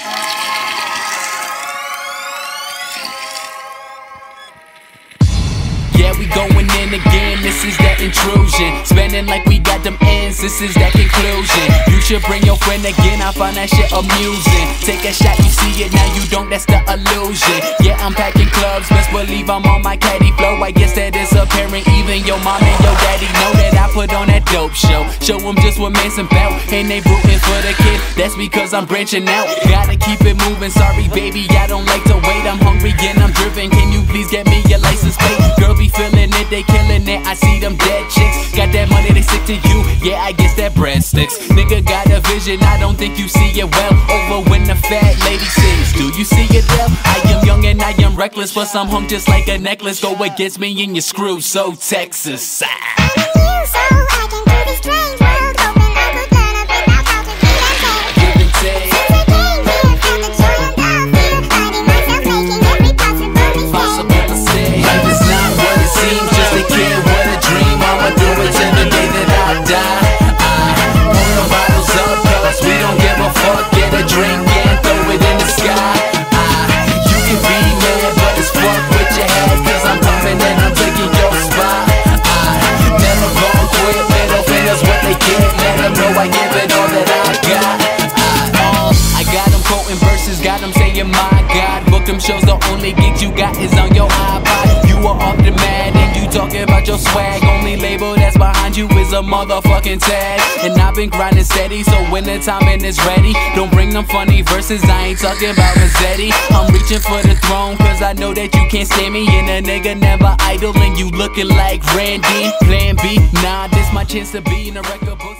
Yeah, we going in again, this is that intrusion. Spending like we got them ends, this is that conclusion. You should bring your friend again, I find that shit amusing. Take a shot, you see it, now you don't, that's the illusion. Yeah, I'm packing clubs, best believe I'm on my caddy flow. I guess that is apparent, even your mom and your daddy know that I put on that dope show. Show them just what man's about, and they rooting for the kid, that's because I'm branching out. Gotta keep it moving, sorry baby, I don't like to wait. I'm hungry and I'm driven, can you please get me your license plate? Girl be feeling it, they killing it, I see them dead chicks. Got that money, they stick to you, yeah I guess that bread sticks. Nigga got a vision, I don't think you see it well. Over when the fat lady sings, do you see it well? I am young and I am reckless, but some hung just like a necklace. Go against me and you screw, so Texas. Got them saying my God, book them shows, the only gigs you got is on your iPod. You are off the mat and you talking about your swag. Only label that's behind you is a motherfucking tag. And I've been grinding steady, so when the timing is ready, don't bring them funny verses, I ain't talking about Mazzetti. I'm reaching for the throne, cause I know that you can't stand me. And a nigga never idle and you looking like Randy. Plan B, nah, this my chance to be in a record book.